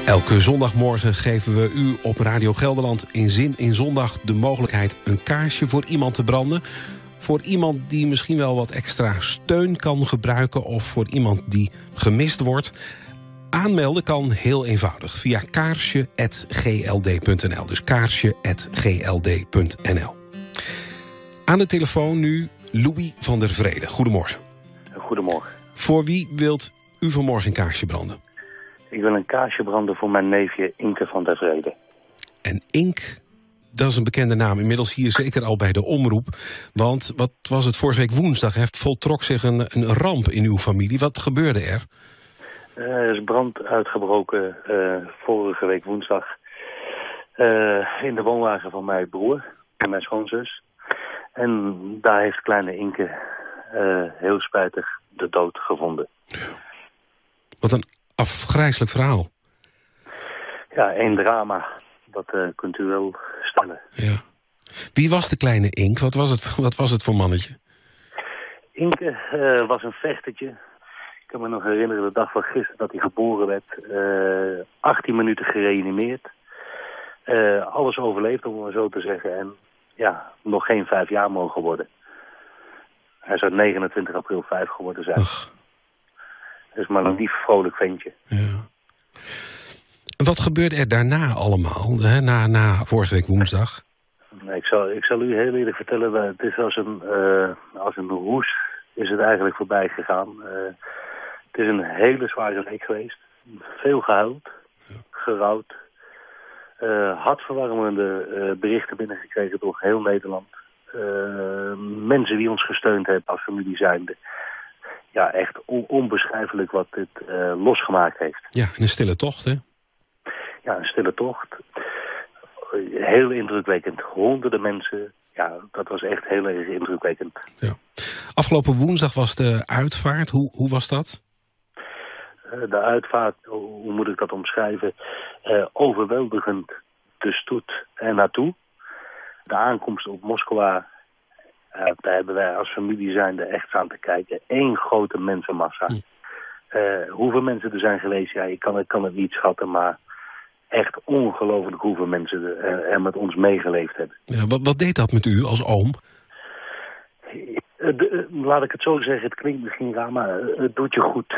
Elke zondagmorgen geven we u op Radio Gelderland in Zin in Zondag de mogelijkheid een kaarsje voor iemand te branden. Voor iemand die misschien wel wat extra steun kan gebruiken of voor iemand die gemist wordt. Aanmelden kan heel eenvoudig via kaarsje@gld.nl. Dus kaarsje@gld.nl. Aan de telefoon nu Louis van der Vrede. Goedemorgen. Goedemorgen. Voor wie wilt u vanmorgen een kaarsje branden? Ik wil een kaarsje branden voor mijn neefje Inke van der Vrede. En Ink, dat is een bekende naam. Inmiddels hier zeker al bij de omroep. Want wat was het vorige week woensdag? Voltrok zich een ramp in uw familie. Wat gebeurde er? Er is brand uitgebroken vorige week woensdag in de woonwagen van mijn broer en mijn schoonzus. En daar heeft kleine Inke heel spijtig de dood gevonden. Wat een afgrijselijk verhaal. Ja, één drama. Dat kunt u wel stellen. Ja. Wie was de kleine Ink? Wat was het voor mannetje? Inke was een vechtertje. Ik kan me nog herinneren de dag van gisteren dat hij geboren werd. 18 minuten gereanimeerd. Alles overleefd, om maar zo te zeggen. En ja, nog geen 5 jaar mogen worden. Hij zou 29 april 5 geworden zijn. Ach. Dus maar een lief, vrolijk ventje. Ja. Wat gebeurde er daarna allemaal, na vorige week woensdag? Ik zal u heel eerlijk vertellen, het is als een roes is het eigenlijk voorbij gegaan. Het is een hele zware week geweest. Veel gehuild, gerouwd. Hartverwarmende berichten binnengekregen door heel Nederland. Mensen die ons gesteund hebben als familie zijnde. Ja, echt onbeschrijfelijk wat dit losgemaakt heeft. Ja, een stille tocht, hè? Ja, een stille tocht. Heel indrukwekkend. Honderden mensen. Ja, dat was echt heel erg indrukwekkend. Ja. Afgelopen woensdag was de uitvaart. Hoe was dat? De uitvaart, hoe moet ik dat omschrijven? Overweldigend de stoet er naartoe. De aankomst op Moskou, daar hebben wij als familie zijnde echt aan te kijken. Eén grote mensenmassa. Hoeveel mensen er zijn geweest, ja, ik kan het niet schatten, maar echt ongelooflijk hoeveel mensen er met ons meegeleefd hebben. Ja, wat deed dat met u als oom? Laat ik het zo zeggen, het klinkt misschien raar, maar het doet je goed.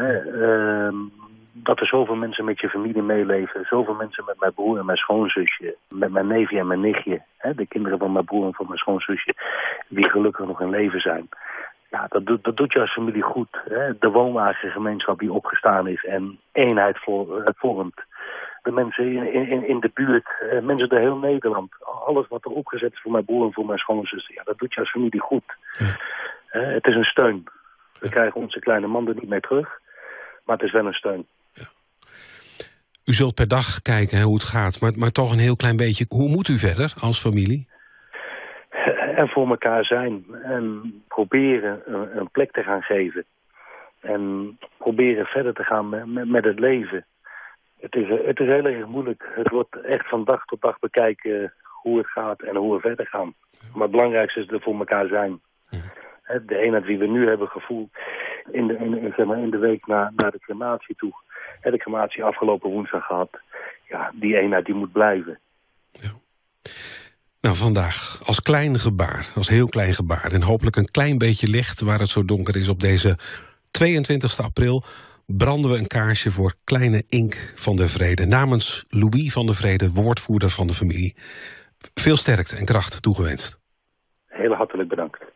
Dat er zoveel mensen met je familie meeleven. Zoveel mensen met mijn broer en mijn schoonzusje. Met mijn neefje en mijn nichtje. De kinderen van mijn broer en van mijn schoonzusje. Die gelukkig nog in leven zijn. Ja, dat doet je als familie goed. De woonwagengemeenschap die opgestaan is en eenheid vormt. De mensen in de buurt, mensen door heel Nederland. Alles wat er opgezet is voor mijn broer en voor mijn schoonzus. Ja, dat doet je als familie goed. Ja. Het is een steun. We krijgen onze kleine man er niet mee terug. Maar het is wel een steun. Ja. U zult per dag kijken hoe het gaat. Maar toch een heel klein beetje. Hoe moet u verder als familie? En voor elkaar zijn. En proberen een plek te gaan geven. En proberen verder te gaan met het leven. Het is heel erg moeilijk. Het wordt echt van dag tot dag bekijken hoe het gaat en hoe we verder gaan. Maar het belangrijkste is er voor elkaar zijn. Ja. De eenheid die we nu hebben gevoeld in de week naar de crematie toe. De crematie afgelopen woensdag gehad. Ja, die eenheid die moet blijven. Ja. Nou, vandaag als klein gebaar, als heel klein gebaar. En hopelijk een klein beetje licht waar het zo donker is op deze 22 april... branden we een kaarsje voor kleine Ink van der Vrede. Namens Louis van der Vrede, woordvoerder van de familie. Veel sterkte en kracht toegewenst. Heel hartelijk bedankt.